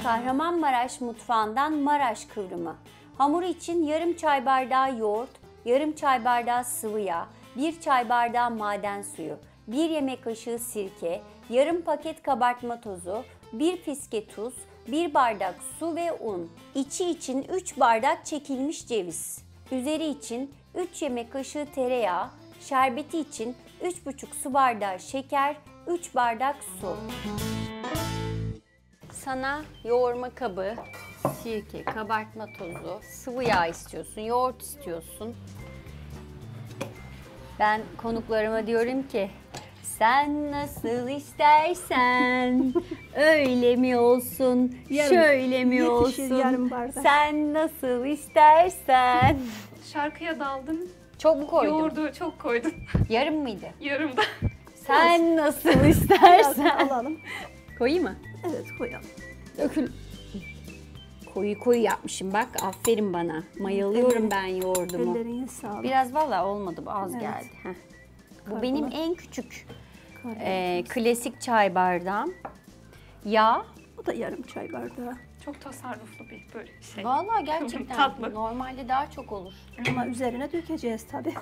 Kahramanmaraş mutfağından Maraş kıvrımı. Hamur için yarım çay bardağı yoğurt, yarım çay bardağı sıvı yağ, 1 çay bardağı maden suyu, 1 yemek kaşığı sirke, yarım paket kabartma tozu, 1 fiske tuz, 1 bardak su ve un. İçi için 3 bardak çekilmiş ceviz. Üzeri için 3 yemek kaşığı tereyağı, şerbeti için 3,5 su bardağı şeker, 3 bardak su. Sana yoğurma kabı, sirke, kabartma tozu, sıvı yağ istiyorsun, yoğurt istiyorsun. Ben konuklarıma diyorum ki, sen nasıl istersen öyle mi olsun, şöyle mi olsun, sen nasıl istersen. Şarkıya daldım. Çok mu koydun? Yoğurdu çok koydum. Yarım mıydı? Yarım da. Sen nasıl istersen. Alalım. Koyayım mı? Evet, koyalım. Dökül. Koyu yapmışım bak. Aferin bana. Mayalıyorum ben yoğurdumu. Ellerine sağlık. Biraz valla olmadı. Az Evet. geldi. Heh. Bu Karbonat. benim en küçük klasik çay bardağım. Yağ. Bu da yarım çay bardağı. Çok tasarruflu bir böyle şey. Valla gerçekten. Tatlı. Normalde daha çok olur. Ama üzerine dökeceğiz tabii.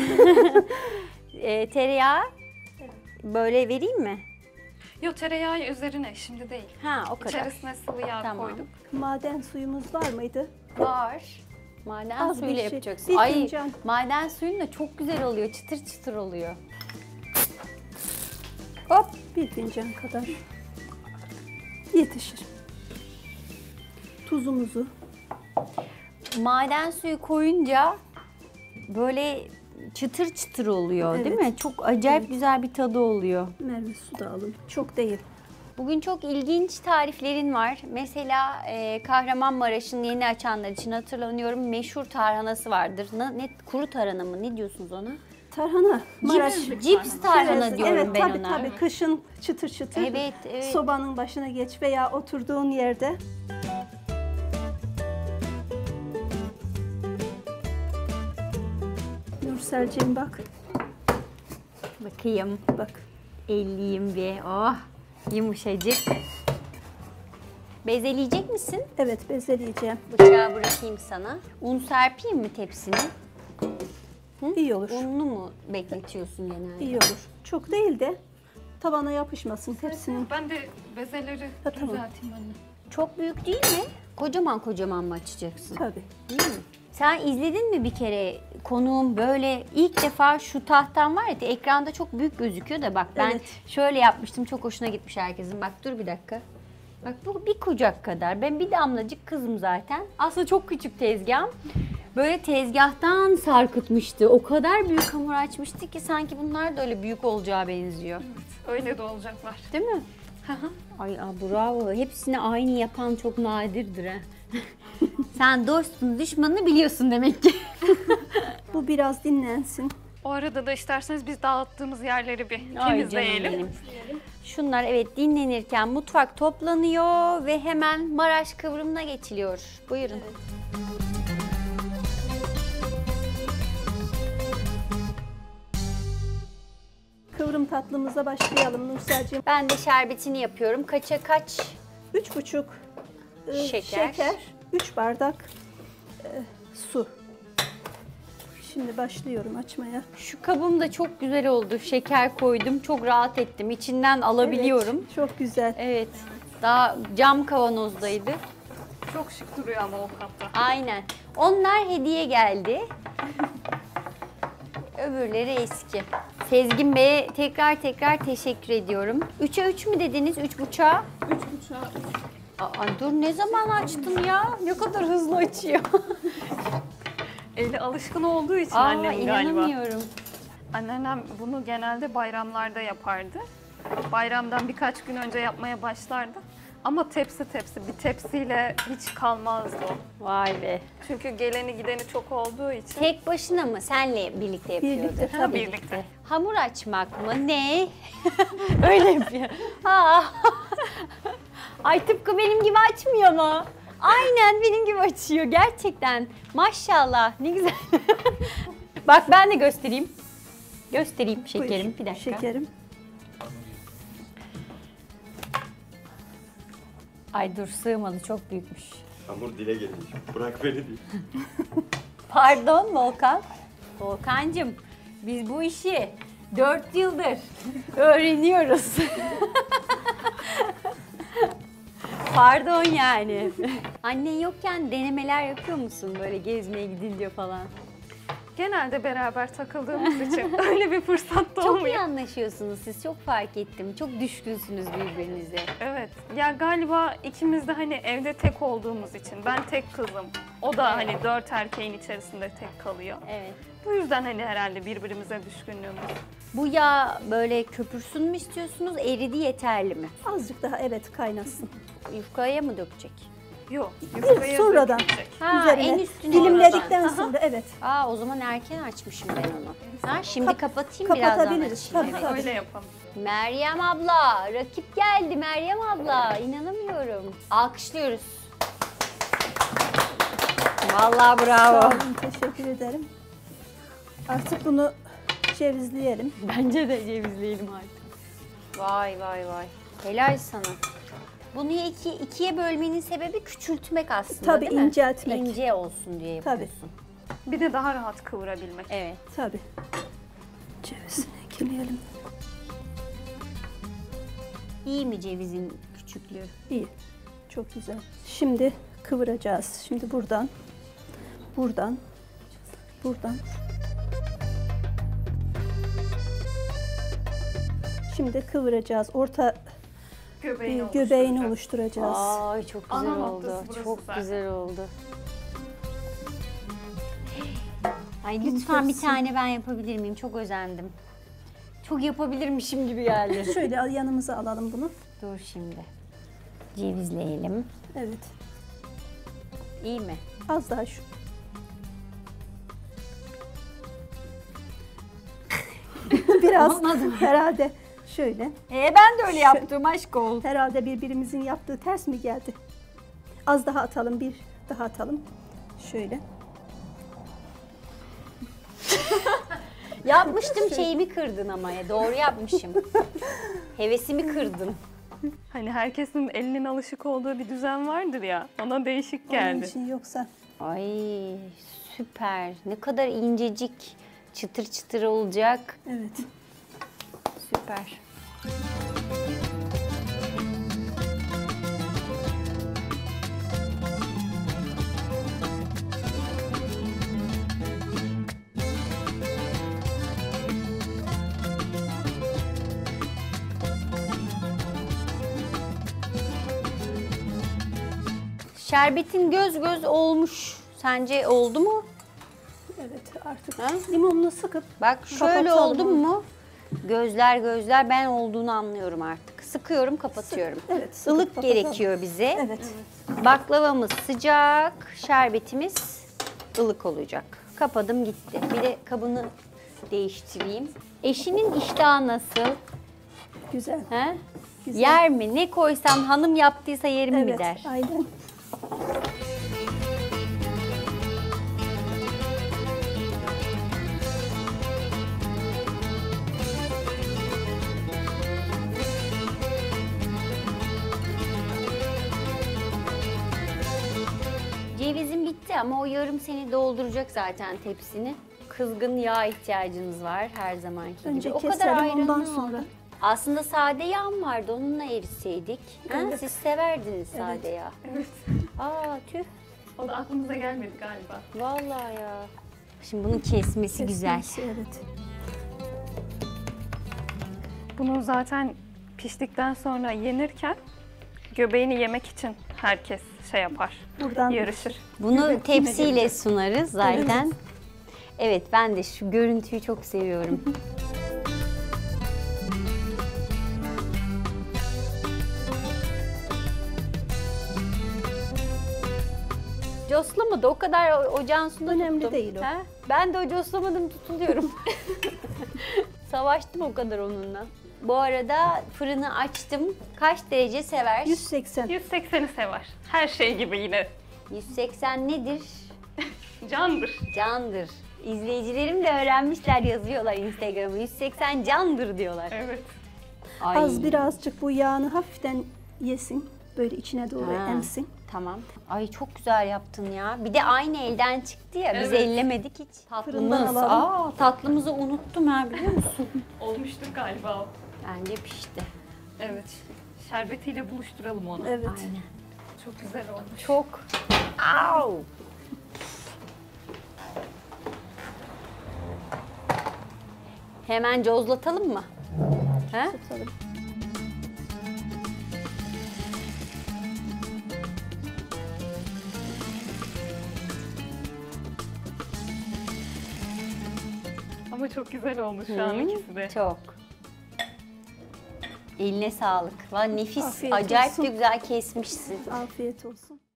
Tereyağı. Böyle vereyim mi? Yok, tereyağı üzerine şimdi değil. Ha, o kadar. İçerisine sıvı yağ Tamam. koyduk. Maden suyumuz var mıydı? Var. Maden Az bir suyuyla şey. yapacaksın. Bir Ay, fincan. maden suyun da çok güzel oluyor. Çıtır çıtır oluyor. Hop, bir fincan kadar yetişir. Tuzumuzu. Maden suyu koyunca böyle çıtır çıtır oluyor, değil Evet. mi? Çok acayip güzel bir tadı oluyor. Merve su da alın. Çok değil. Bugün çok ilginç tariflerin var. Mesela Kahramanmaraş'ın yeni açanlar için hatırlanıyorum, meşhur tarhanası vardır. Ne kuru tarhana mı? Ne diyorsunuz ona? Tarhana. Maraş. Cips tarhana Evet, diyorum evet, ben tabii, ona. Tabii, kışın çıtır çıtır. Evet, evet. Sobanın başına geç veya oturduğun yerde. Nurselciğim bak. Bakayım. Bak. Elliyim bir. Oh, yumuşacık. Bezeleyecek misin? Evet, bezeleyeceğim. Bıçağı bırakayım sana. Un serpeyim mi tepsine? İyi olur. Unlu mu bekletiyorsun genelde? İyi olur. Çok değil de tavana yapışmasın tepsinin. Ben de bezeleri Ha, tamam. düzelteyim anne. Çok büyük değil mi? Kocaman kocaman mı açacaksın? Tabii. Sen izledin mi bir kere konuğum böyle ilk defa şu tahtam var ya, ekranda çok büyük gözüküyor da bak ben Evet. şöyle yapmıştım, çok hoşuna gitmiş herkesin. Bak dur bir dakika. Bak bu bir kucak kadar. Ben bir damlacık kızım zaten. Aslında çok küçük tezgahım. Böyle tezgahtan sarkıtmıştı. O kadar büyük hamur açmıştı ki sanki bunlar da öyle büyük olacağı benziyor. Öyle de olacaklar. Değil mi? Ay bravo. Hepsini aynı yapan çok nadirdir ha. Sen dostun düşmanını biliyorsun demek ki. Bu biraz dinlensin. O arada da isterseniz biz dağıttığımız yerleri bir Ay canım temizleyelim. benim. Şunlar evet dinlenirken mutfak toplanıyor ve hemen Maraş kıvrımına geçiliyor. Buyurun. Kıvrım tatlımıza başlayalım Nurselciğim. Ben de şerbetini yapıyorum. Kaça kaç? 3,5 Şeker. 3 bardak su. Şimdi başlıyorum açmaya. Şu kabım da çok güzel oldu. Şeker koydum. Çok rahat ettim. İçinden alabiliyorum. Evet, çok güzel. Evet. Daha cam kavanozdaydı. Çok şık duruyor ama o kapta. Aynen. Onlar hediye geldi. Öbürleri eski. Sezgin Bey'e tekrar teşekkür ediyorum. 3'e 3 mü dediniz? 3,5'a? 3,5'a. Aa, dur ne zaman açtım ya? Ne kadar hızlı açıyor. Eli alışkın olduğu için Aa, annem galiba. inanamıyorum. Anneannem bunu genelde bayramlarda yapardı. Bayramdan birkaç gün önce yapmaya başlardı. Ama tepsi bir tepsiyle hiç kalmazdı o. Vay be. Çünkü geleni gideni çok olduğu için. Tek başına mı? Senle birlikte yapıyordu. Birlikte, tabii. Birlikte. Hamur açmak mı? Ne? Öyle yapıyor. Ha. Ay tıpkı benim gibi açmıyor mu? Aynen benim gibi açıyor gerçekten. Maşallah ne güzel. Bak ben de göstereyim. Göstereyim şekerim. Buyur, Bir dakika. Şekerim. Ay dur sığmadı, çok büyükmüş. Hamur dile gelecek. Bırak beni diye. Pardon Volkan. Volkancığım biz bu işi 4 yıldır öğreniyoruz. Pardon yani. Annen yokken denemeler yapıyor musun böyle gezmeye gidince falan? Genelde beraber takıldığımız için öyle bir fırsat da Çok iyi olmuyor. anlaşıyorsunuz siz, çok fark ettim. Çok düşkünsünüz birbirinize. Evet. Ya galiba ikimiz de hani evde tek olduğumuz için. Ben tek kızım. O da hani 4 erkeğin içerisinde tek kalıyor. Evet. Bu yüzden hani herhalde birbirimize düşkünlüğümüz. Bu yağ böyle köpürsün mü istiyorsunuz, eridi yeterli mi? Azıcık daha evet kaynasın. Yufkaya mı dökecek? Yok. Bir sonradan Ha, üzerine en üstüne dilimledikten oradan. sonra evet. Aa, o zaman erken açmışım ben onu. Ha, şimdi kapatayım, kapatabiliriz. birazdan açayım. Tabii, Evet. Öyle yapalım. Meryem abla, rakip geldi Meryem abla. İnanamıyorum. Alkışlıyoruz. Vallahi Sağ bravo. olun, teşekkür ederim. Artık bunu cevizleyelim. Bence de cevizleyelim artık. Vay vay vay. Helal sana. Bunu ikiye bölmenin sebebi küçültmek aslında, Tabii, değil mi? inceltmek. İnce olsun diye Tabii. yapıyorsun. Bir de daha rahat kıvırabilmek. Evet. Tabii. Cevizini ekleyelim. İyi mi cevizin küçüklüğü? İyi. Çok güzel. Şimdi kıvıracağız. Şimdi buradan, buradan, buradan. Şimdi kıvıracağız. Orta göbeğini oluşturacağız. Ay çok güzel Ana oldu. noktası burası Çok zaten. güzel oldu. Ay lütfen bir tane ben yapabilir miyim? Çok özendim. Çok yapabilirmişim gibi geldi. Şöyle yanımıza alalım bunu. Dur şimdi. Cevizleyelim. Evet. İyi mi? Az daha şu. Biraz herhalde şöyle. Ben de öyle yaptım, aşk ol. Herhalde birbirimizin yaptığı ters mi geldi? Az daha atalım, bir daha atalım. Şöyle. Yapmıştım, şeyimi kırdın ama ya. Doğru yapmışım. Hevesimi kırdın. Hani herkesin elinin alışık olduğu bir düzen vardır ya. Ona değişik Onun geldi. için yoksa Ay süper. Ne kadar incecik, çıtır çıtır olacak. evet. Süper. Şerbetin göz göz olmuş. Sence oldu mu? Evet artık Ha? limonunu sıkıp Bak şöyle kapatalım oldu onu. mu? Gözler gözler, ben olduğunu anlıyorum artık. Sıkıyorum, kapatıyorum. Evet, sıkıp Ilık kapatalım. gerekiyor bize. Evet. Baklavamız sıcak, şerbetimiz ılık olacak. Kapadım gitti. Bir de kabını değiştireyim. Eşinin iştahı nasıl? Güzel. He? Güzel. Yer mi? Ne koysam hanım yaptıysa yerim mi Evet, der? aynen. Cevizim bitti ama o yarım seni dolduracak zaten tepsini. Kızgın yağ ihtiyacınız var her zamanki Önce gibi. O kadar keselim, ayranın ondan oldu. sonra. Aslında sade yağım vardı, onunla eritseydik. Ha? Evet. Siz severdiniz sade yağ. Evet. Aa tüh. O da aklımıza gelmedi galiba. Vallahi ya. Şimdi bunun kesmesi güzel. Kesmesi, evet. Bunu zaten piştikten sonra yenirken göbeğini yemek için herkes şey yapar. Buradan Yarışır. Bunu tepsiyle sunarız zaten. Evet, ben de şu görüntüyü çok seviyorum. Coslamadı, o kadar ocağın sunda Önemli tuttum. değil o. Ha? Ben de o coslamadım, tutuluyorum. Savaştım o kadar onunla. Bu arada fırını açtım. Kaç derece sever? 180. 180'i sever. Her şey gibi yine. 180 nedir? Candır. Candır. İzleyicilerim de öğrenmişler, yazıyorlar Instagram'a. 180 candır diyorlar. Evet. Ay. Az birazcık bu yağını hafiften yesin. böyle içine doğru Ha. emsin. Tamam. Ay çok güzel yaptın ya. Bir de aynı elden çıktı ya. Biz Evet. ellemedik hiç. Fırından Tatlımız. alalım. Tatlımızı unuttum ha, biliyor musun? Olmuştur galiba o. Bence pişti. Evet. Şerbetiyle buluşturalım onu. Evet. Aynen. Çok güzel olmuş. Çok. Au! Hemen cozlatalım mı? He? Tutalım. Ama çok güzel olmuş şu an ikisi de. Çok. Eline sağlık. Valla nefis. Afiyet Acayip olsun. de güzel kesmişsin. Afiyet olsun.